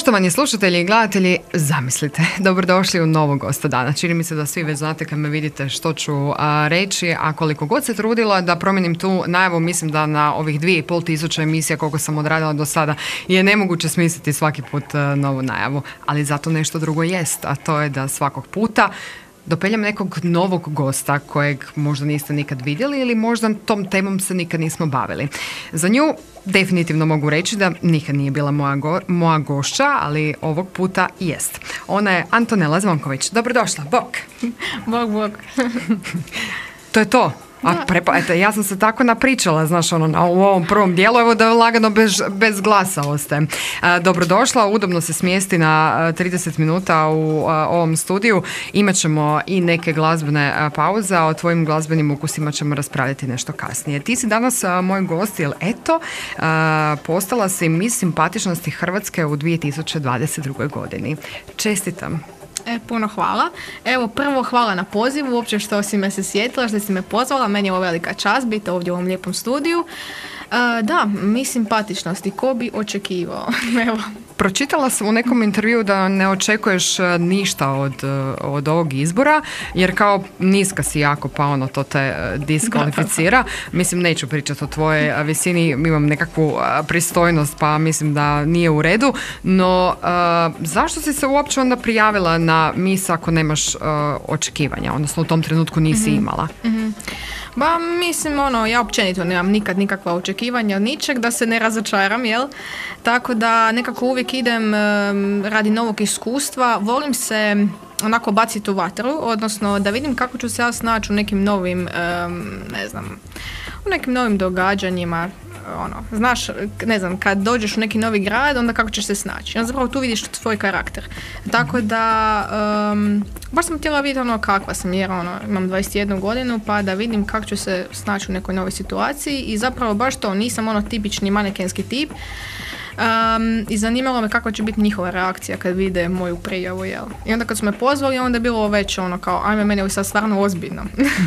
Poštovani slušatelji i gledatelji, zamislite, dobrodošli u novog gosta dana. Čini mi se da svi već znate kad me vidite što ću reći, a koliko god se trudila da promijenim tu najavu, mislim da na ovih 2500 emisija koliko sam odradila do sada je nemoguće smisliti svaki put novu najavu, ali zato nešto drugo jest, a to je da svakog puta dopeljam nekog novog gosta kojeg možda niste nikad vidjeli ili možda tom temom se nikad nismo bavili. Za nju definitivno mogu reći da nikad nije bila moja gošća, ali ovog puta jest. Ona je Antonela Zvonković. Dobrodošla, bok! Bok. To je to. Ja sam se tako napričala, znaš, u ovom prvom dijelu, evo da lagano bez glasa ostajem. Dobrodošla, udobno se smjesti na 30 minuta u ovom studiju. Imaćemo i neke glazbene pauze, a o tvojim glazbenim ukusima ćemo raspravljati nešto kasnije. Ti si danas moj gost, jer eto, postala si Miss Simpatičnosti Hrvatske u 2022. godini. Čestitam. Puno hvala. Evo, prvo hvala na pozivu, uopće što si me se sjetila, što si me pozvala. Meni je ovo velika čast biti ovdje u ovom lijepom studiju. Da, Miss Simpatičnosti, ko bi očekivao? Evo. Pročitala sam u nekom intervjuu da ne očekuješ ništa od ovog izbora, jer kao niska si jako, pa ono to te diskvalificira. Mislim, neću pričati o tvojoj visini, imam nekakvu pristojnost, pa mislim da nije u redu, no zašto si se uopće onda prijavila na Miss ako nemaš očekivanja, odnosno u tom trenutku nisi imala? Ba, mislim, ja općenito nemam nikad nikakva očekivanja od ničeg, da se ne razočaram, jel? Tako da nekako uvijek idem radi novog iskustva, volim se onako baciti u vatru, odnosno da vidim kako ću se ja snaći u nekim novim, u nekim novim događanjima. Znaš, kad dođeš u neki novi grad, onda kako ćeš se snaći. Onda zapravo tu vidiš svoj karakter. Tako da, baš sam htjela vidjeti kakva sam, jer imam 21 godinu, pa da vidim kako ću se snaći u nekoj novoj situaciji i zapravo baš to, nisam tipični manekenski tip. I zanimalo me kakva će biti njihova reakcija kad vide moju prijavu, jel? I onda kad su me pozvali, onda je bilo već kao, ajme, meni je sad stvarno ozbiljno.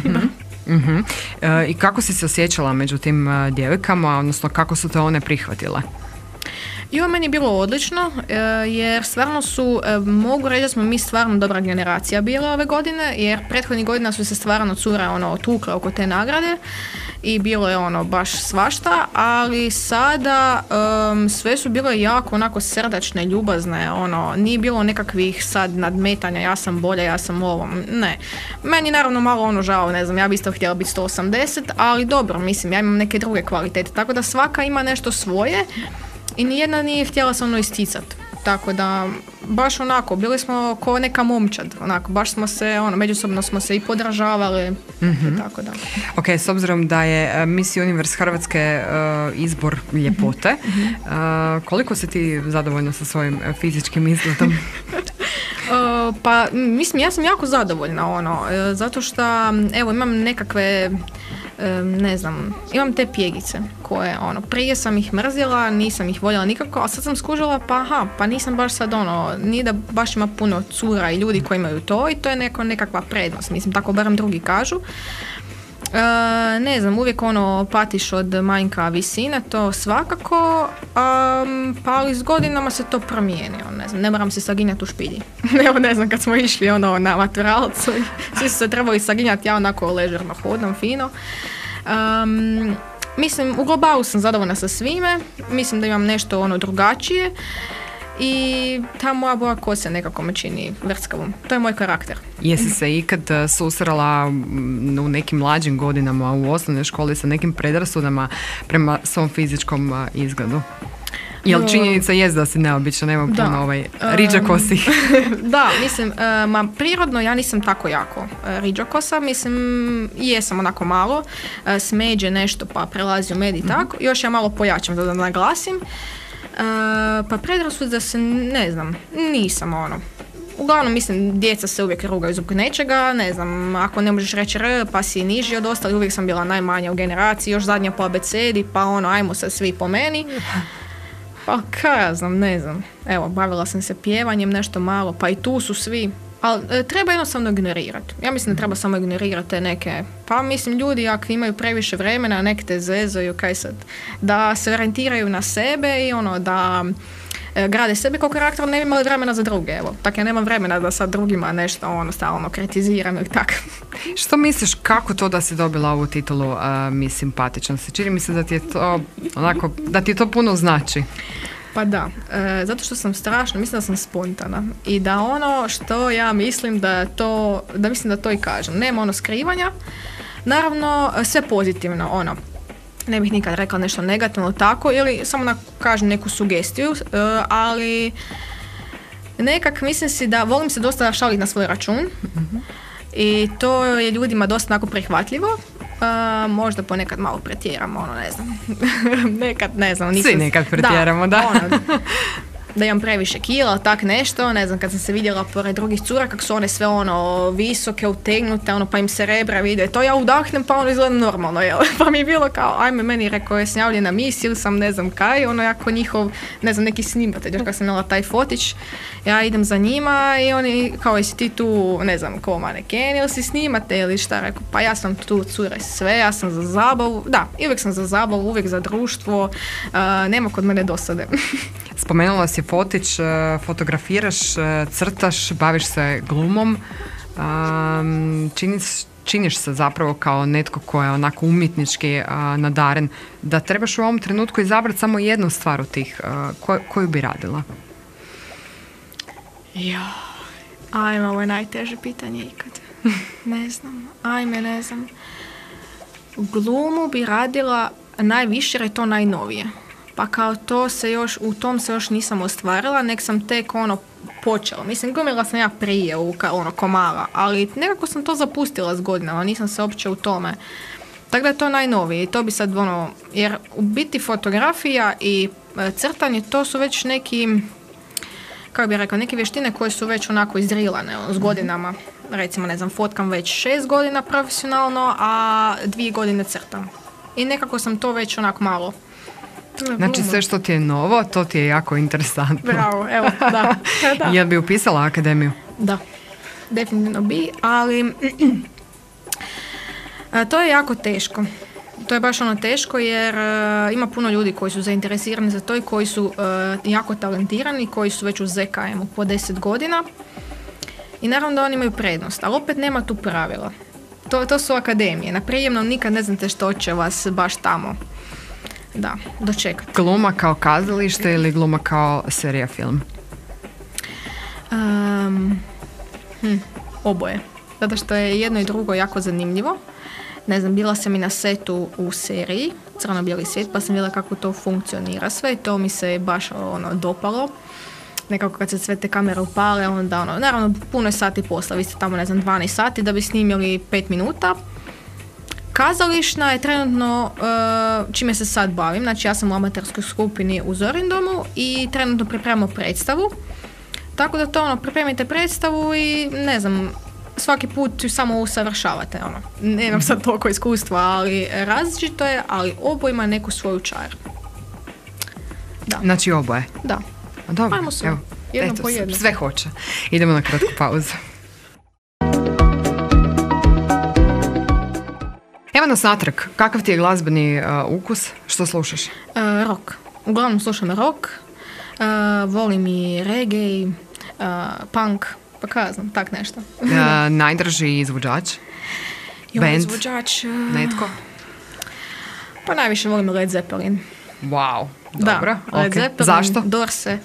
I kako si se osjećala među tim djevojkama, odnosno kako su te one prihvatile? I ovo meni je bilo odlično, jer stvarno su, mogu reći da smo mi stvarno dobra generacija bila ove godine, jer prethodnih godina su se stvarno cure tukle oko te nagrade i bilo je baš svašta, ali sada sve su bile jako onako srdačne, ljubazne, nije bilo nekakvih sad nadmetanja, ja sam bolja, ja sam ovo, ne. Meni naravno malo žao, ne znam, ja bi isto htjela biti 180, ali dobro, mislim, ja imam neke druge kvalitete, tako da svaka ima nešto svoje i nijedna nije htjela se isticati. Tako da, baš bili smo ko neka momčad, baš smo se, međusobno smo se i podražavali i tako da. Ok, s obzirom da je Miss Universe Hrvatske izbor ljepote, koliko si ti zadovoljna sa svojim fizičkim izgledom? Pa, mislim, ja sam jako zadovoljna, zato što, evo, imam nekakve, imam te pjegice koje, prije sam ih mrzila, nisam ih voljela nikako, a sad sam skužila, pa nisam baš sad, nije da baš ima puno cura i ljudi koji imaju to i to je nekakva prednost, mislim, tako barem drugi kažu. Uvijek patiš od manjka visine, to svakako, pa ali s godinama se to promijeni, ne moram se saginjati u špilji. Evo, kad smo išli na maturalcu, svi su se trebali saginjati, ja onako ležerno hodam, fino. Mislim, u globalu sam zadovoljna sa svime, mislim da imam nešto drugačije i ta moja boja kose nekako me čini vrckavom. To je moj karakter. Jesi se ikad susrela u nekim mlađim godinama u osnovnoj školi sa nekim predrasudama prema svom fizičkom izgledu? Jel činjenica jest da si neobična, nema puno riđakosi? Da, mislim, prirodno ja nisam tako jako riđakosa, mislim, jesam onako malo, smeđe nešto pa prelazi u med i tako, još ja malo pojačam da naglasim. Pa predrasud da se, nisam Uglavnom, mislim, djeca se uvijek rugaju zbog nečega, ako ne možeš reći R, pa si niži od ostalih, uvijek sam bila najmanja u generaciji, još zadnja po abecedi, pa ajmo sad svi po meni. Pa kaj ja znam, Evo, bavila sam se pjevanjem nešto malo, pa i tu su svi. Ali treba jednostavno ignorirati. Ja mislim da treba samo ignorirati te neke, pa mislim ljudi ako imaju previše vremena, nek te zezaju, kaj sad, da se orijentiraju na sebe i da grade sebi kao karakter, ne bi imali vremena za druge, evo. Tako ja nemam vremena da sad drugima nešto stalno kritiziram ili tako. Što misliš, kako to da si dobila ovu titulu mi simpatičnosti? Čini mi se da ti je to onako, da ti to puno znači. Pa da, zato što sam strašno, mislim da sam spontana i da ono što ja mislim da mislim da to i kažem. Nema skrivanja, naravno sve pozitivno, ne bih nikad rekla nešto negativno tako ili samo kažem neku sugestiju, ali nekak mislim si da volim se dosta šaliti na svoj račun i to je ljudima dosta onako prihvatljivo. Možda ponekad malo pretjeramo, ne znam. Nekad, ne znam. Svi nekad pretjeramo, da. Da imam previše kila, tak nešto, ne znam, kad sam se vidjela pored drugih cura, kako su one sve visoke, utegnute, pa im se rebra vide, to ja udahnem, pa izgleda normalno, jel? Pa mi je bilo kao, ajme, meni rekao je snjavljen na mis, ili sam ne znam kaj, jako njihov, ne znam, neki snimatelj, još kad sam imala taj fotić, ja idem za njima i oni, kao, jesi ti tu, ne znam, ko maneken, ili si snimatelj, ili šta, rekao, pa ja sam tu cure sve, ja sam za zabavu, da, uvijek sam za zabavu, uvijek za društvo, nema kod mene dosade. Spomenula si fotić, fotografiraš, crtaš, baviš se glumom, činiš se zapravo kao netko ko je onako umjetnički nadaren, da trebaš u ovom trenutku izabrati samo jednu stvar od tih, koju bi radila? Ajme, ovo je najteže pitanje ikad. Ne znam. Glumu bi radila najviše jer je to najnovije. Pa kao u tom se još nisam ostvarila, nek sam tek počela. Mislim, glumila sam ja prije komala, ali nekako sam to zapustila s godinama, nisam se uopće u tome. Tako da je to najnovije i to bi sad jer u biti fotografija i crtanje to su već neki, kako bih rekla, neke vještine koje su već onako izrilane s godinama. Recimo, ne znam, fotkam već 6 godina profesionalno, a 2 godine crtam. I nekako sam to već onako malo. Znači sve što ti je novo, to ti je jako interesantno. Bravo, evo, da. Jel bi upisala akademiju? Da, definitivno bi, ali to je jako teško. To je baš teško jer ima puno ljudi koji su zainteresirani za to i koji su jako talentirani, koji su već u ZKM-u po 10 godina i naravno da oni imaju prednost, ali opet nema tu pravila. To su akademije. Na prijemnom nikad ne znate što će vas baš tamo dočekati. Gluma kao kazalište ili gluma kao serija film? Oboje. Zato što je jedno i drugo jako zanimljivo. Ne znam, bila sam i na setu u seriji Crno-bijeli svijet, pa sam vidjela kako to funkcionira sve i to mi se baš dopalo. Nekako kad se sve te kamere upale, onda naravno puno je sati posla, vi ste tamo 12 sati da bi snimili 5 minuta. Kazališna je trenutno čime se sad bavim, znači ja sam u amaterskoj skupini u Zorindomu i trenutno pripremamo predstavu. Tako da to pripremite predstavu i ne znam, svaki put ju samo usavršavate. Nemam sad toliko iskustva, ali različito je, ali oboje ima neku svoju čar. Da. Znači oboje? Da. Dobro, ajmo sve. Jedno po jedno. Sve hoće. Idemo na kratku pauzu. Evo nas natrag. Kakav ti je glazbeni ukus? Što slušaš? Rock. Uglavnom slušam rock. Volim i reggae, punk, pa kaj znam, tak nešto. Najdraži izvođač? Band? Izvođač? Netko? Pa najviše volim Led Zeppelin. Wow, dobro. Da, Led Zeppelin, zašto? Dorse.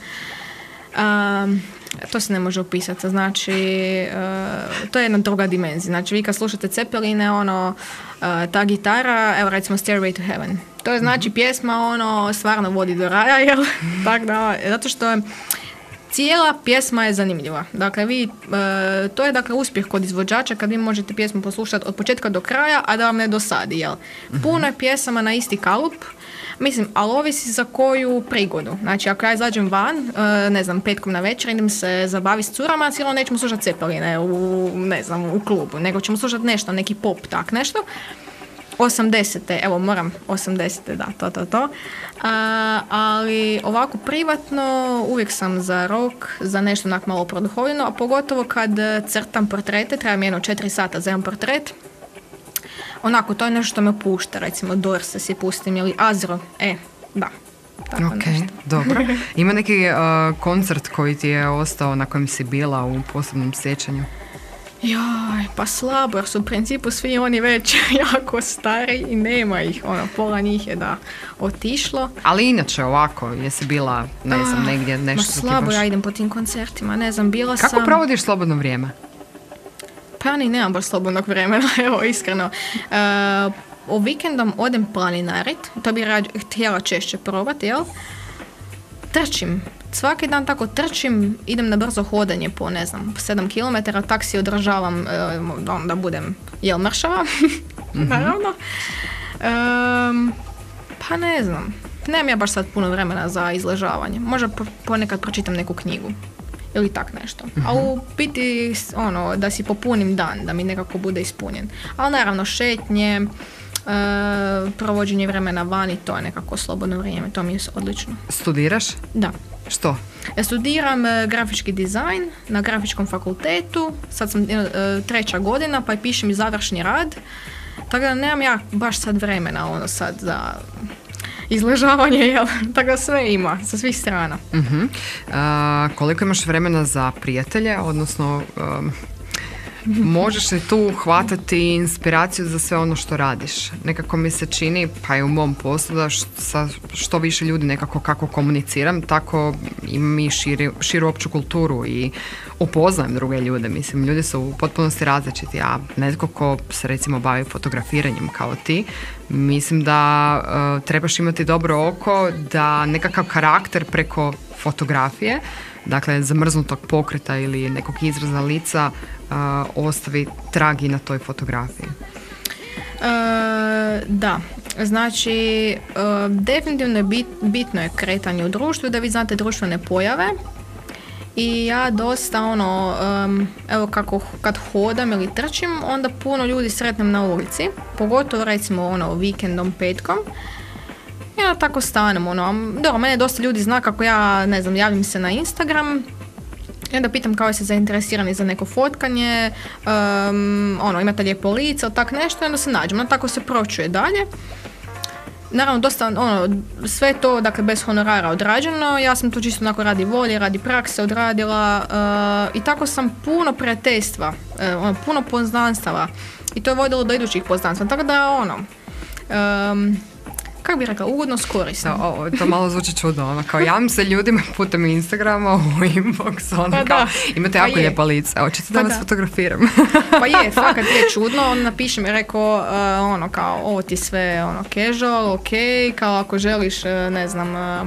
To se ne može opisati, znači to je jedna druga dimenzija. Znači vi kad slušate Zeppeline, ta gitara, evo recimo Stairway to Heaven, to je znači pjesma stvarno vodi do raja, jel? Tak da, zato što je cijela pjesma je zanimljiva. Dakle, to je dakle uspjeh kod izvođača kad vi možete pjesmu poslušati od početka do kraja, a da vam ne dosadi, jel? Puno je pjesama na isti kalup, mislim, ali ovisi za koju prigodu. Znači, ako ja izađem van, ne znam, petkom na večer, idem se zabaviti s curama, cijelo nećemo slušati Zeppeline u klubu, nego ćemo slušati nešto, neki pop, tak nešto. 80-te, evo moram 80-te, da, to. Ali ovako privatno uvijek sam za rock, za nešto onak malo produhovljeno, a pogotovo kad crtam portrete, treba mi 4 sata za jedan portret. Onako, to je nešto što me pušta, recimo Dorse si pustim ili Azro, da. tako Ok, nešto. dobro. Ima neki koncert koji ti je ostao na kojem si bila u posebnom sjećanju? Joj, pa slabo, jer su u principu svi oni već jako stari i nema ih, pola njih je da otišlo. Ali inače ovako, jesi bila, ne znam, negdje nešto? Ma slabo ja idem po tim koncertima, ne znam, bila Kako sam... provodiš slobodno vrijeme? Pa ja ni nemam baš slobodnog vremena, evo, iskreno. O vikendom odem planinarit, to bi htjela češće probati, jel? Trčim. Svaki dan tako trčim, idem na brzo hodanje po, 7 km, tak si održavam da budem mršava, naravno. Pa ne znam, nemam ja baš sad puno vremena za izležavanje. Možda ponekad pročitam neku knjigu ili tak nešto. A u biti, da si popunim dan, da mi nekako bude ispunjen. Ali naravno, šetnje, provođenje vremena vani, to je nekako slobodno vrijeme, to mi je odlično. Studiraš? Da. Što? Studiram grafički dizajn na grafičkom fakultetu, sad sam 3. godina pa i pišem i završni rad, tako da nemam ja baš sad vremena sad za izležavanje, jel? Tako da sve ima, sa svih strana. Koliko imaš vremena za prijatelje, odnosno možeš li tu hvatati inspiraciju za sve ono što radiš? Nekako mi se čini, pa i u mom poslu, da sa što više ljudi nekako kako komuniciram, tako imam i širu opću kulturu i upoznajem druge ljude. Mislim, ljudi su u potpunosti različiti, a netko ko se recimo bavi fotografiranjem kao ti, mislim da trebaš imati dobro oko, da nekakav karakter preko fotografije, dakle zamrznutog pokreta ili nekog izraza lica, ostavi trag i na toj fotografiji. Da, znači definitivno je bitno je kretanje u društvu, da vi znate društvene pojave i ja dosta evo kako kad hodam ili trčim, onda puno ljudi sretnem na ulici, pogotovo recimo vikendom, petkom. Ja tako stanem, dobro, mene dosta ljudi zna kako ja, ne znam, javim se na Instagram i onda pitam kao se zainteresirani za neko fotkanje, imate lijepo lice, tak nešto, i onda se nađem, tako se pročuje dalje. Naravno, dosta, sve to, dakle, bez honorara odrađeno, ja sam to čisto onako radi volje, radi prakse odradila i tako sam puno prijateljstva, puno poznanstava i to je vodilo do idućih poznanstva, tako da, kako bih rekla, ugodno skorisno. To malo zvuči čudno, kao javim se ljudima putem Instagrama u inbox, kao, imate jako lijepa lica, hoćete da vas fotografiram. Pa je, fakat je čudno, on napiše mi, rekao, kao, ovo ti sve, casual, ok, kao ako želiš, ne znam,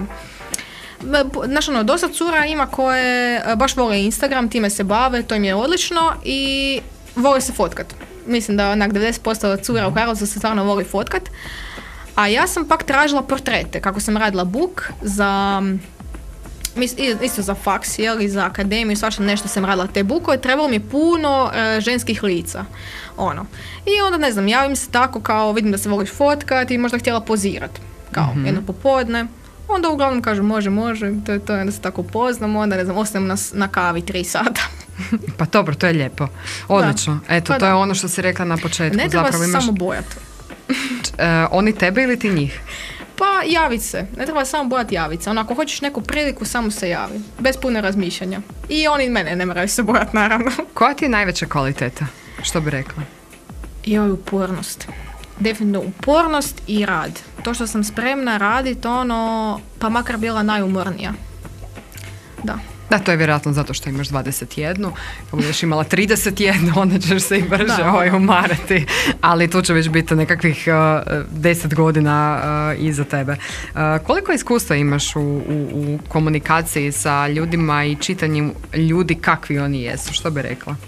znaš, dosta cura ima koje baš vole Instagram, time se bave, to im je odlično i vole se fotkat. Mislim da 90% cura u Karlovcu se stvarno voli fotkat. A ja sam pak tražila portrete, kako sam radila book za, isto za faks, i za akademiju, svašta nešto sam radila te bookove, trebalo mi puno ženskih lica, I onda, ne znam, javim se tako kao, vidim da se voliš fotkat i možda htjela pozirati, kao jedno popodne. Onda uglavnom kažu može, to je, onda se tako poznamo, onda, ne znam, ostanem na kavi 3 sata. Pa dobro, to je lijepo. Odlično. Da. Eto, pa to je ono što si rekla na početku. Ne treba se samo bojati. Oni tebe ili ti njih? Pa javit se, ne treba samo bojati javit se. Ako hoćeš neku priliku, samo se javi. Bez puno razmišljanja. I oni mene ne moraju se bojati, naravno. Koja ti je najveća kvaliteta? Što bi rekla? Joj, upornost. Definitivno upornost i rad. To što sam spremna raditi, pa makar bila najumornija. Da. Da, to je vjerojatno zato što imaš 21, ako budeš imala 31, onda ćeš se i brže umarati, ali tu će već biti nekakvih 10 godina iza tebe. Koliko iskustva imaš u komunikaciji sa ljudima i čitanjem ljudi kakvi oni jesu, što bi rekla?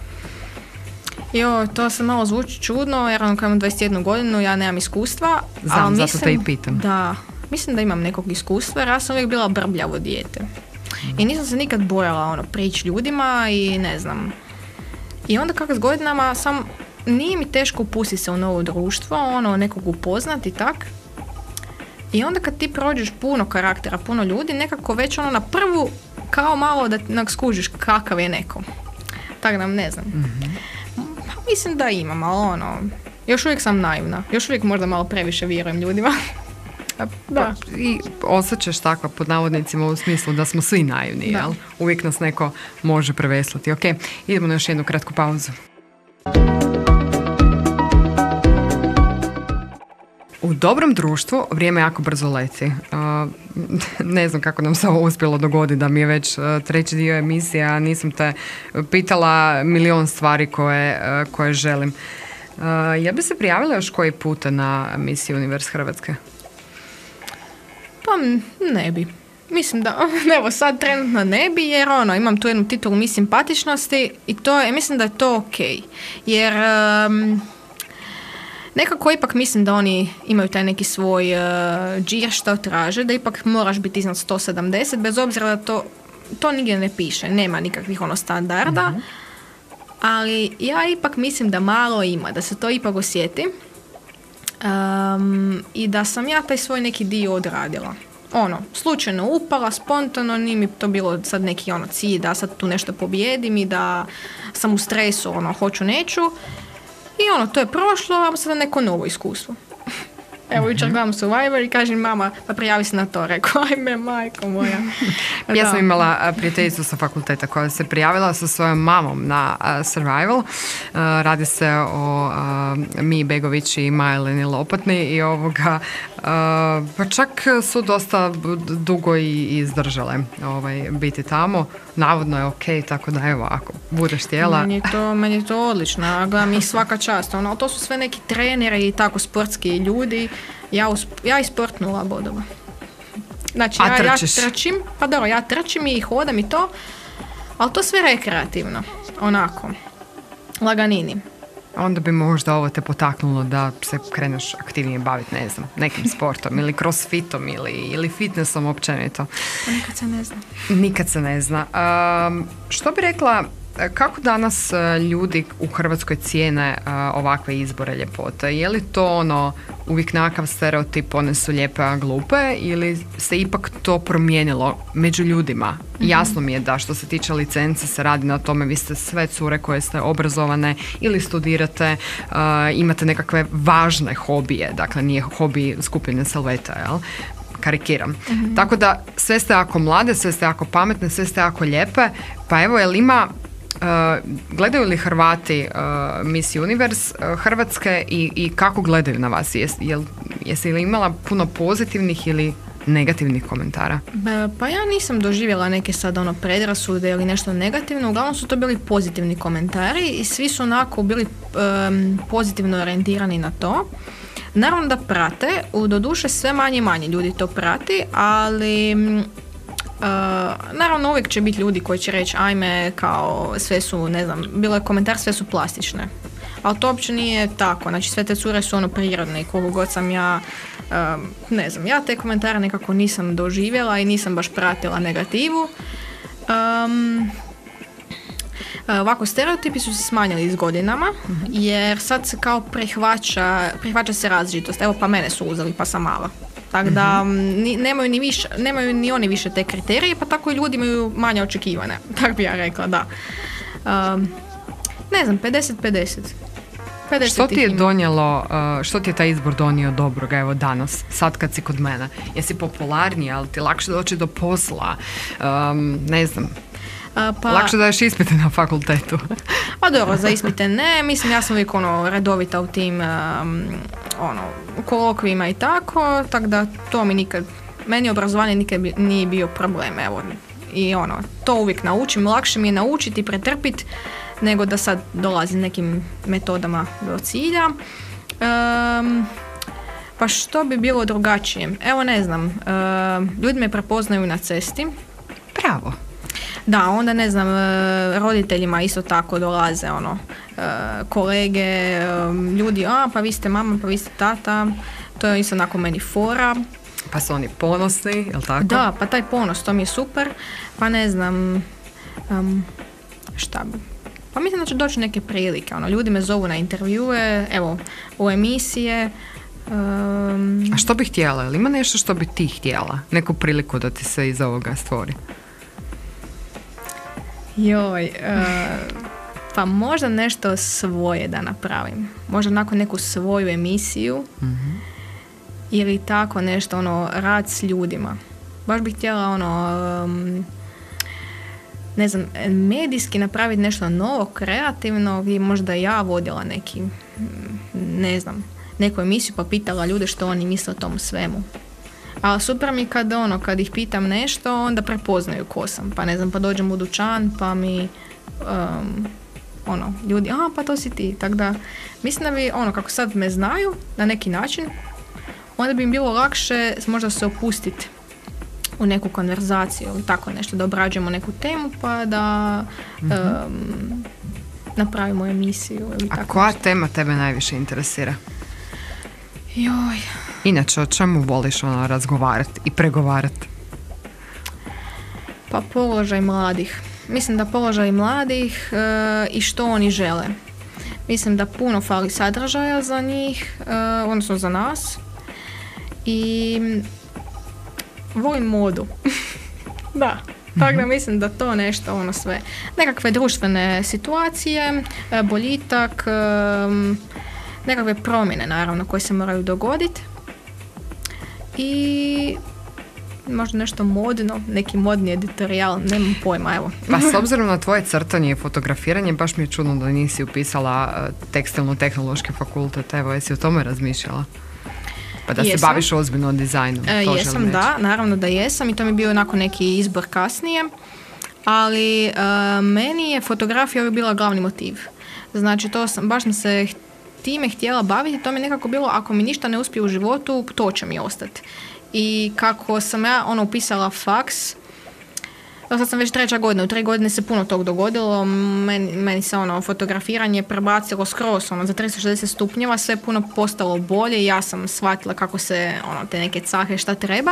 To se malo zvuči čudno, jer kad imam 21 godinu, ja nemam iskustva. Znam, zato te i pitam. Da, mislim da imam nekog iskustva, jer ja sam uvijek bila brbljavo dijete. I nisam se nikad bojala prići ljudima i ne znam. I onda kako s godinama nije mi teško upustiti se u novo društvo, nekog upoznati i tak. I onda kad ti prođeš puno karaktera, puno ljudi, nekako već na prvu kao malo da skužiš kakav je neko. Tako da ne znam. Pa mislim da imam, ali još uvijek sam naivna. Još uvijek možda malo previše vjerujem ljudima. Da. I osjećaš tako pod navodnicima u smislu da smo svi naivni, jel? Uvijek nas neko može preveslati. Ok, idemo na još jednu kratku pauzu. U dobrom društvu vrijeme jako brzo leti. Ne znam kako nam se ovo uspjelo dogoditi da mi je već treći dio emisije, a nisam te pitala milion stvari koje želim. Ja bi se prijavila još koji puta na Miss Universe Hrvatske? Pa ne bi. Mislim da, evo sad trenutno ne bi, jer imam tu jednu titulu Miss Simpatičnosti i mislim da je to ok. Jer nekako ipak mislim da oni imaju taj neki svoj džir što traže, da ipak moraš biti iznad 170, bez obzira da to nigdje ne piše, nema nikakvih standarda, ali ja ipak mislim da malo ima, da se to ipak osjeti i da sam ja taj svoj neki dio odradila. Slučajno upala, spontano, nije mi to bilo sad neki cilj da sad tu nešto pobijedim i da sam u stresu, hoću, neću. I to je prošlo, a sada neko novo iskustvo. Evo, jučer gledam Survivor i kažem, mama, pa prijavi se na to. Rekao, ajme, majko moja. Ja sam imala prijateljicu sa fakulteta koja se prijavila sa svojom mamom na Survival. Radi se o Miji Begović i Majleni Lopatni i pa čak su dosta dugo i izdržale biti tamo. Navodno je ok, tako da evo, ako budeš htjela. Meni je to odlično, gledam ih svaka čast. To su sve neki treneri i tako sportski ljudi. Ja i sport 0 bodova. Znači, ja trčim, pa dobro, ja trčim i hodam i to, ali to sve rekreativno, onako, laganini. Onda bi možda ovo te potaknulo da se kreneš aktivnije baviti, ne znam, nekim sportom ili crossfitom ili fitnessom općenito. Nikad se ne zna. Što bi rekla, kako danas ljudi u Hrvatskoj cijene ovakve izbore ljepote? Je li to uvijek nakav stereotip, one su lijepe a glupe, ili se ipak to promijenilo među ljudima? Mm-hmm. Jasno mi je da što se tiče licence se radi na tome, vi ste sve cure koje ste obrazovane ili studirate, imate nekakve važne hobije, dakle nije hobi skupljanje salveta, jel? Karikiram. Mm-hmm. Tako da sve ste jako mlade, sve ste jako pametne, sve ste jako lijepe, pa evo, jel ima gledaju li Hrvati Miss Universe Hrvatske i kako gledaju na vas? Jesi li imala puno pozitivnih ili negativnih komentara? Pa ja nisam doživjela neke sad predrasude ili nešto negativno, uglavnom su to bili pozitivni komentari i svi su onako bili pozitivno orijentirani na to. Naravno da prate, doduše sve manje i manje ljudi to prati, ali naravno uvijek će biti ljudi koji će reći ajme, kao sve su, ne znam, bilo je komentar sve su plastične, ali to uopće nije tako, znači sve te cure su prirodne i koliko god sam ja ne znam, ja te komentare nekako nisam doživjela i nisam baš pratila negativu. Ovako, stereotipi su se smanjili s godinama, jer sad se kao prihvaća se različitost. Evo, pa mene su uzeli pa sam mala. Tako da nemaju ni oni više te kriterije, pa tako i ljudi imaju manje očekivane. Tako bi ja rekla, da. Ne znam, 50-50. Što ti je taj izbor donio dobroga, evo danas, sad kad si kod mene? Jesi popularnija, ali ti lakše doći do posla? Ne znam. Lakše daješ ispite na fakultetu. Pa dobro, za ispite ne, mislim ja sam uvijek redovita u tim kolokvijima i tako da to meni obrazovanje nikad nije bio problem, evo. I to uvijek naučim, lakše mi je naučiti i pretrpiti nego da sad dolazim nekim metodama do cilja. Pa što bi bilo drugačije? Evo, ne znam, ljudi me prepoznaju na cesti. Bravo. Da, onda ne znam, roditeljima isto tako dolaze kolege, ljudi, pa vi ste mama, pa vi ste tata, to je isto onako meni fora. Pa su oni ponosni, jel tako? Da, pa taj ponos, to mi je super, pa ne znam, šta bi. Pa mislim da će doći neke prilike, ljudi me zovu na intervjue, evo, u emisije. A što bi htjela, ili ima nešto što bi ti htjela? Neku priliku da ti se iz ovoga stvori? Pa možda nešto svoje da napravim. Možda nakon neku svoju emisiju. Mm-hmm. ili tako nešto, ono, rad s ljudima. Baš bih htjela, ono, ne znam, medijski napraviti nešto novo, kreativno, gdje možda ja vodila neki, ne znam, neku emisiju pa pitala ljude što oni misle o tom svemu. A super mi kad ih pitam nešto, onda prepoznaju ko sam. Pa ne znam, pa dođem u dućan, pa mi ljudi, pa to si ti. Tako da, mislim da bi, kako sad me znaju na neki način, onda bi im bilo lakše možda se opustiti u neku konverzaciju ili tako nešto, da obrađujemo neku temu pa da napravimo emisiju ili tako. A koja tema tebe najviše interesira? Joj. Inače, o čemu voliš razgovarati i pregovarati? Pa položaj mladih. Mislim da položaj mladih i što oni žele. Mislim da puno fali sadržaja za njih, odnosno za nas. I volim modu. Da. Tako da mislim da to nešto sve. Nekakve društvene situacije, boljitak, nekakve promjene naravno koje se moraju dogoditi. I možda nešto modno, neki modni editorijal, nemam pojma, evo. Pa s obzirom na tvoje crtanje i fotografiranje, baš mi je čudno da nisi upisala tekstilno-tehnološki fakultet, evo, jesi o tome razmišljala? Pa da se baviš ozbiljno dizajnom. Jesam, da, naravno da jesam i to mi je bio onako neki izbor kasnije, ali meni je fotografija bila glavni motiv. Znači, baš sam se time htjela baviti, to mi je nekako bilo, ako mi ništa ne uspije u životu, to će mi ostati. I kako sam ja upisala faks, sad sam već 3. godina, u 3 godine se puno tog dogodilo, meni se fotografiranje prebacilo skroz za 360 stupnjeva, sve puno postalo bolje i ja sam shvatila kako se te neke cahe šta treba.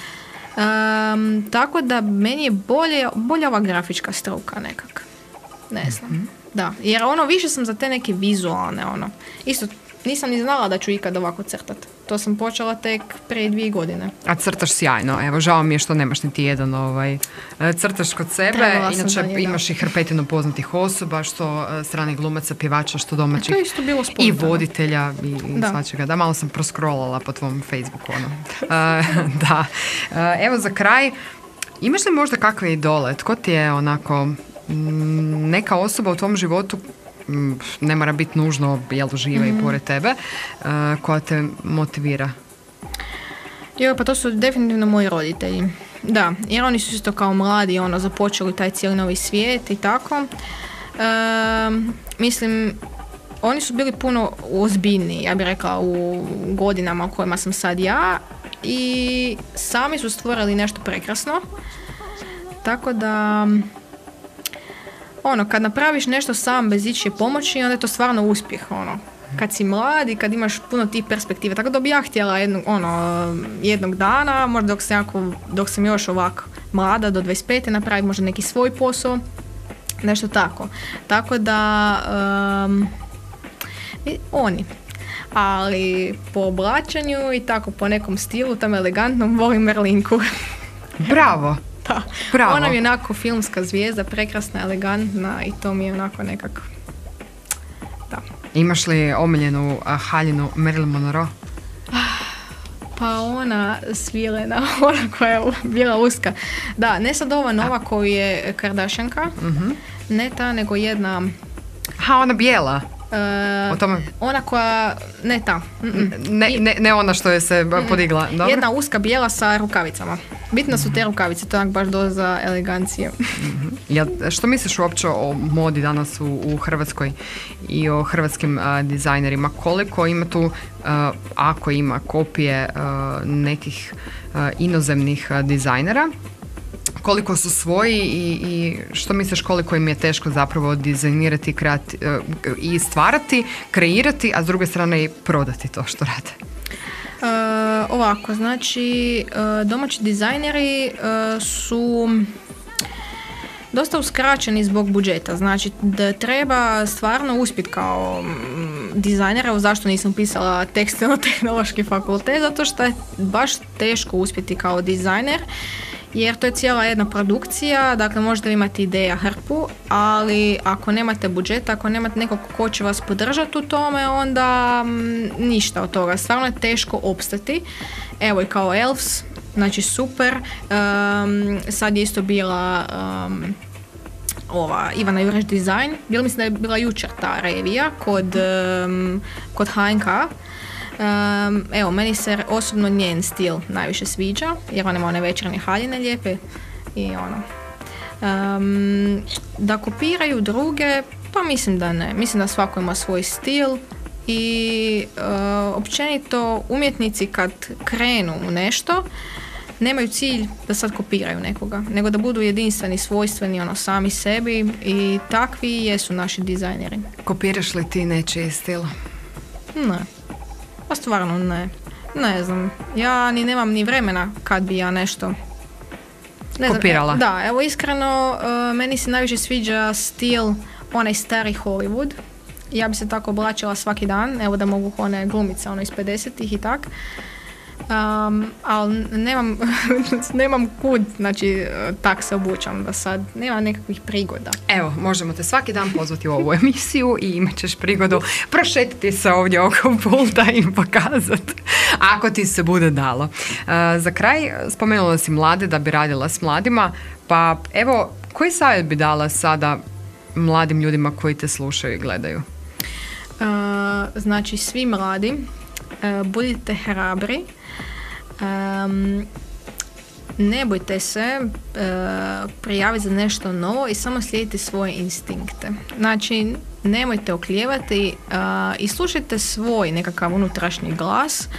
Tako da meni je bolja ova grafička struka nekak. Ne znam. Mm-hmm. Da, jer više sam za te neke vizualne, isto nisam ni znala da ću ikad ovako crtat. To sam počela tek prije 2 godine. A crtaš sjajno, evo, žao mi je što nemaš niti jedan crtaš kod sebe, inače imaš i hrpetinu poznatih osoba, što stranih glumaca, pjevača, što domaćih. To je isto bilo spontano. I voditelja i svačega. Da, malo sam proskrolala po tvom Facebooku, da. Evo za kraj, imaš li možda kakve idole? Tko ti je onako neka osoba u tvom životu, ne mora biti nužno žive i pored tebe, koja te motivira? Pa to su definitivno moji roditelji. Da, jer oni su isto kao mladi započeli taj cijeli novi svijet i tako. Mislim, oni su bili puno ozbiljniji, ja bih rekla, u godinama u kojima sam sad ja i sami su stvorili nešto prekrasno. Tako da kad napraviš nešto sam bez ičije pomoći, onda je to stvarno uspjeh, kad si mlad i kad imaš puno tih perspektiva. Tako da bi ja htjela jednog dana, možda dok sam još ovako mlada, do 25. napraviti možda neki svoj posao, nešto tako. Tako da oni. Ali po oblačenju i tako po nekom stilu, tam elegantnom, volim Merlinku. Bravo! Da. Bravo. Ona mi je onako filmska zvijezda, prekrasna, elegantna i to mi je onako nekako. Da. Imaš li omiljenu haljinu Marilyn Monroe? Pa ona svilena, ona koja je bila uska. Da, ne sad ova nova koju je Kardashianka, ne ta, nego jedna... Ona bijela? Ona koja, ne ta. Ne ona što je se podigla. Dobro. Jedna uska bijela sa rukavicama. Bitno su te rukavice, to je baš doza elegancije. Što misliš uopće o modi danas u Hrvatskoj i o hrvatskim dizajnerima? Koliko ima tu, ako ima kopije nekih inozemnih dizajnera? Koliko su svoji i što misliš koliko im je teško zapravo dizajnirati i stvarati, kreirati, a s druge strane i prodati to što rade? Ovako, znači domaći dizajneri su dosta uskraćeni zbog budžeta. Znači da treba stvarno uspjeti kao dizajner. Evo zašto nisam pisala tekstilno-tehnološki fakultet, zato što je baš teško uspjeti kao dizajner. jer to je cijela jedna produkcija, dakle možete imati ideja hrpu, ali ako nemate budžeta, ako nemate nekog ko će vas podržati u tome, onda ništa od toga. Stvarno je teško opstati. Evo i kao Elves, znači super. Sad je isto bila ova Ivana Jureš Design. Mislim da je bila jučer ta revija kod HNK. Evo, meni se osobno njen stil najviše sviđa, jer on ima one večernje haljine lijepe i ono. Da kopiraju druge, pa mislim da ne. Mislim da svako ima svoj stil i općenito umjetnici kad krenu u nešto, nemaju cilj da sad kopiraju nekoga, nego da budu jedinstveni, svojstveni, ono, sami sebi, i takvi jesu naši dizajneri. Kopiraš li ti nečiji stil? Ne. Pa stvarno ne. Ne znam. Ja ni nemam ni vremena kad bi ja nešto kopirala. Da, evo iskreno, meni se najviše sviđa stil onaj stari Hollywood. Ja bi se tako oblačila svaki dan, evo da mogu one glumice ono iz 50-ih i tak. Ali nemam kud, znači tak se obučam da sad nema nekakvih prigoda. Evo, možemo te svaki dan pozvati u ovu emisiju i imat ćeš prigodu prošetiti se ovdje oko pulta i pokazati ako ti se bude dalo. Za kraj spomenula si mlade, da bi radila s mladima, pa evo, koji savjet bi dala sada mladim ljudima koji te slušaju i gledaju? Znači, svi mladi, budite hrabri, ne bojte se prijaviti za nešto novo i samo slijedite svoje instinkte. Znači, nemojte oklijevati i slušajte svoj nekakav unutrašnji glas.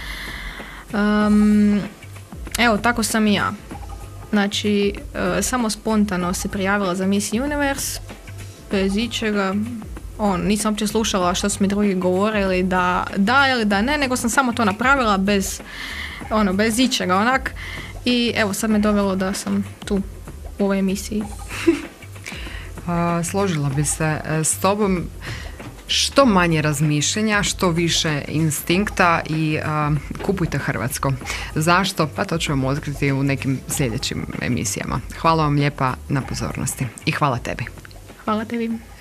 Evo, tako sam i ja. Znači, samo spontano se prijavila za Miss Universe, bez ičega. Nisam uopće slušala što su mi drugi govorili da ili da ne, nego sam samo to napravila bez ičega onak. I evo, sad me dovelo da sam tu u ovoj emisiji. Složila bi se s tobom. Što manje razmišljanja, što više instinkta i kupujte hrvatsko. Zašto? Pa to ću vam otkriti u nekim sljedećim emisijama. Hvala vam lijepa na pozornosti i hvala tebi. Hvala tebi.